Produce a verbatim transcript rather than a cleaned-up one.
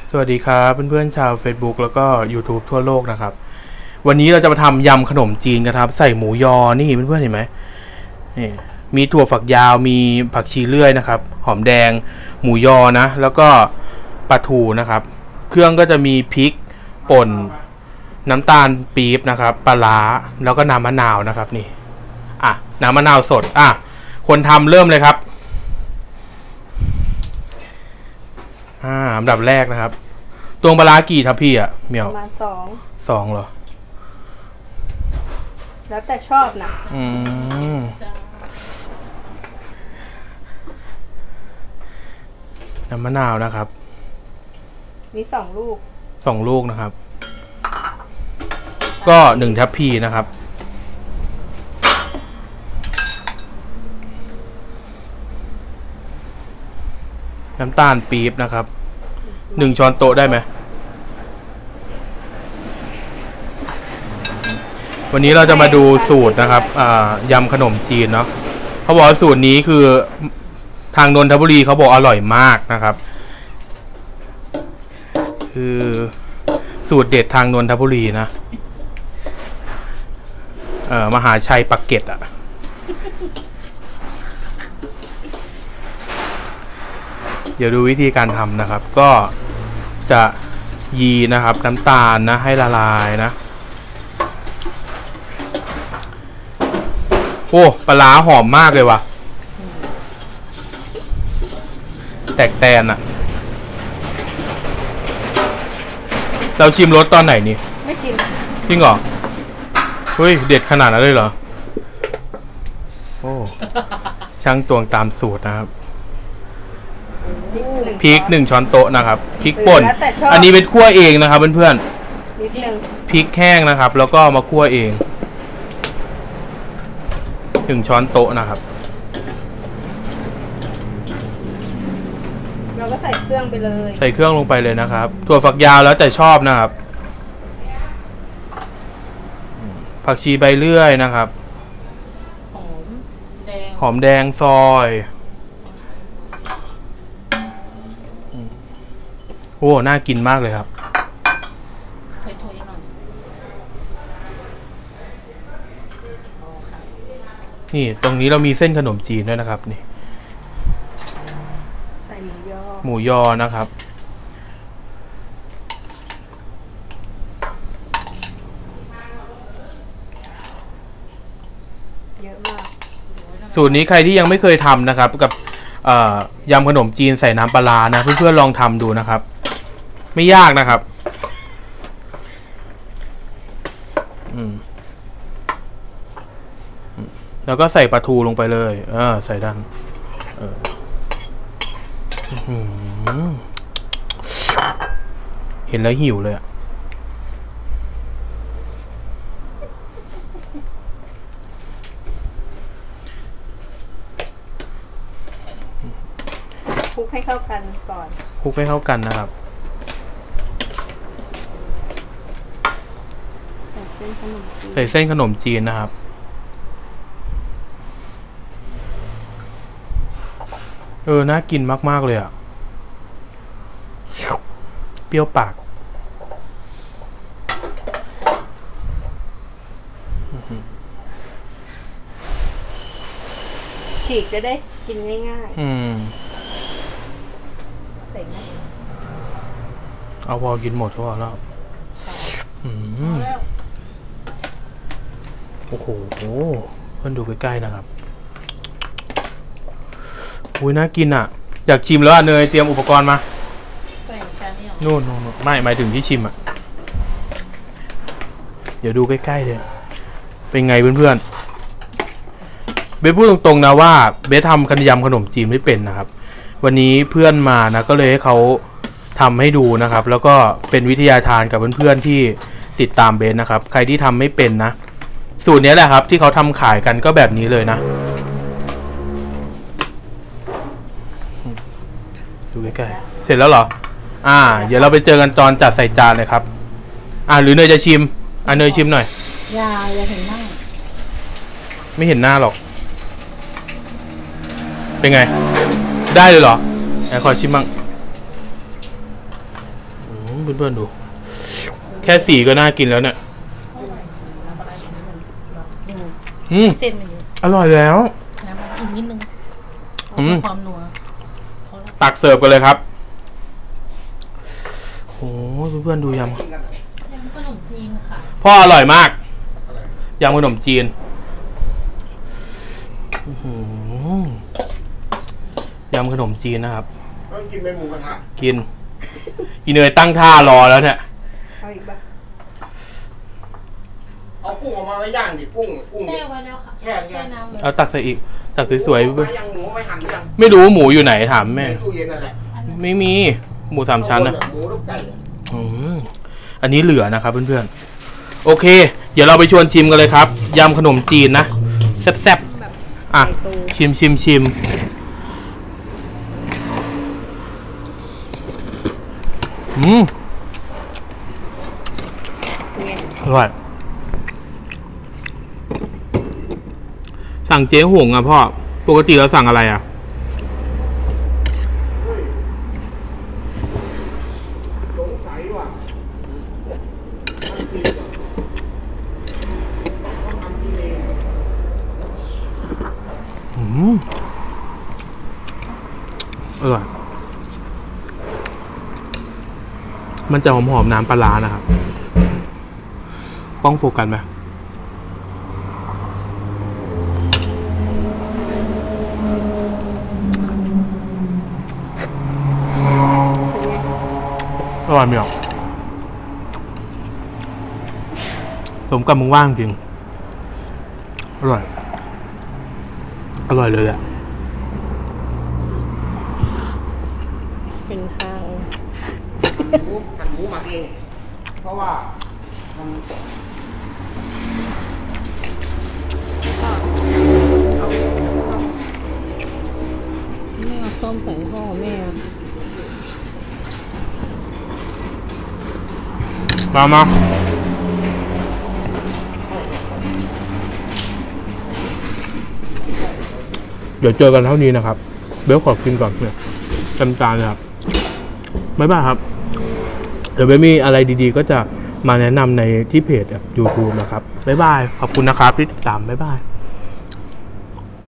สวัสดีครับเพื่อนๆชาว Facebook แล้วก็ YouTube ทั่วโลกนะครับวันนี้เราจะมาทำยำขนมจีนกันครับใส่หมูยอนี่เพื่อนๆเห็นไหมนี่มีถั่วฝักยาวมีผักชีเลื่อยนะครับหอมแดงหมูยอนะแล้วก็ปลาทูนะครับเครื่องก็จะมีพริกป่นน้ำตาลปี๊บนะครับปลาร้าแล้วก็น้ำมะนาวนะครับนี่อ่ะน้ำมะนาวสดอ่ะคนทำเริ่มเลยครับอ่าอันดับแรกนะครับตวงปลาร้ากี่ทัพพี่อ่ะเหมียวประมาณสองสองเหรอแล้วแต่ชอบนะอืมน้ำมะนาวนะครับมีสองลูกสองลูกนะครับก็หนึ่งทัพพีนะครับน้ำตาลปี๊บนะครับหนึ่งช้อนโต๊ะได้ไหมวันนี้เราจะมาดูสูตรนะครับยำขนมจีนเนาะเขาบอกว่าสูตรนี้คือทางนนทบุรีเขาบอกอร่อยมากนะครับคือสูตรเด็ดทางนนทบุรีนะเอ่อมหาชัยปักเกร็ดอะเดี๋ยวดูวิธีการทำนะครับก็จะยีนะครับน้ำตาลนะให้ละลายนะโอ้ปลาร้าหอมมากเลยว่ะแตกแตนอะเราชิมรสตอนไหนนี่ไม่ชิมจริงเหรอเฮ้ยเด็ดขนาดนั้นเลยเหรอโอ้ช่างตวงตามสูตรนะครับพริกหนึ่งช้อนโต๊ะนะครับพริกป่นอันนี้เป็นคั่วเองนะครับเพื่อนๆพริกแห้งนะครับแล้วก็มาคั่วเองหนึ่งช้อนโต๊ะนะครับเราก็ใส่เครื่องไปเลยใส่เครื่องลงไปเลยนะครับถั่วฝักยาวแล้วแต่ชอบนะครับผักชีใบเลื่อยนะครับหอมแดงหอมแดงซอยโอ้น่ากินมากเลยครับนี่ตรงนี้เรามีเส้นขนมจีนด้วยนะครับนี่ใส่หมูยอหมูยอนะครับเยอะมากสูตรนี้ใครที่ยังไม่เคยทำนะครับกับยำขนมจีนใส่น้ำปลานะเพื่อนๆลองทำดูนะครับไม่ยากนะครับอืมแล้วก็ใส่ปลาทูลงไปเลยเออใส่ดันเออเห็นแล้วหิวเลยอ่ะคลุกให้เข้ากันก่อนคลุกให้เข้ากันนะครับใส่เส้นขนมจีนนะครับเออน่ากินมากๆเลยอ่ะเปรี้ยวปากฉีกจะได้กินง่ายๆอืมใส่ไหมเอาพอกินหมดก็พอแล้วอืมโอ้โหเพื่อนดูใกล้ๆนะครับอุ้ยน่ากินอ่ะอยากชิมแล้วอ่ะเนยเตรียมอุปกรณ์มานู่นนู่นไม่หมายถึงที่ชิมอ่ะเดี๋ยวดูใกล้ๆเลยเป็นไงเพื่อนๆเบสพูดตรงๆนะว่าเบสทำขนมขนมจีนไม่เป็นนะครับวันนี้เพื่อนมานะก็เลยให้เขาทำให้ดูนะครับแล้วก็เป็นวิทยาทานกับเพื่อนๆที่ติดตามเบสนะครับใครที่ทำไม่เป็นนะสูตรนี้แหละครับที่เขาทำขายกันก็แบบนี้เลยนะดูใกล้ๆเสร็จแล้วเหรออ่าเดี๋ยวเราไปเจอกันตอนจัดใส่จานเลยครับอ่าหรือเนยจะชิมอ่าเนยชิมหน่อยอย่าอย่าเห็นหน้าไม่เห็นหน้าหรอกเป็นไงได้เลยเหรอไหนขอชิมบ้างเพื่อนๆดู แค่สีก็น่ากินแล้วเนี่ยอืมเส้นมันอยู่อร่อยแล้วน้ำมันอีกนิดนึงอืมความนัวตักเสิร์ฟกันเลยครับโอ้เพื่อนๆดูยำยำขนมจีนค่ะพ่ออร่อยมากยำขนมจีนยำขนมจีนนะครับต้องกินเป็นหมูกระทะกิน อีเนยตั้งท่ารอแล้วเนี่ยเอาอีกบ้างเอากุ้งออกมาไว้ย่างดิกุ้งกุ้งแช่เนี่ยไว้แล้วค่ะแช่แช่น้ำเลยเอาตักใส่อีก ตักสวยเอาไปยังหมูไปหั่นหรือยังๆไม่รู้ว่าหมูอยู่ไหนถามแม่ในตู้เย็นนั่นแหละไม่มีหมูสามชั้นนะหมูลูกไก่อืมอันนี้เหลือนะครับเพื่อนๆโอเค เดี๋ยวเราไปชวนชิมกันเลยครับยำขนมจีนนะแซ่บๆอ่ะชิมชิมชิมอืมอร่อยสั่งเจ๊หงอ่ะพ่อปกติเราสั่งอะไรอ่ะสงสัยว่ะอืมอร่อยมันจะหอมๆน้ำปลาร้านะครับกล้องโฟกัสไหมอร่อยไหมอ่ะสมกับมึงว่างจริงอร่อยอร่อยเลยแหละเป็นทางหมูหั่นหมูหมักเองเพราะว่ามันแม่เอาส้มใส่ห่อแม่มามาเดี๋ยวเจอกันเท่านี้นะครับเบลขอกินก่อนเนี่ยเต็มจานเลยครับบ๊ายบายครับเดี๋ยวเบลมีอะไรดีๆก็จะมาแนะนำในที่เพจแบบ YouTube นะครับบ๊ายบายขอบคุณนะครับที่ติดตามบ๊ายบาย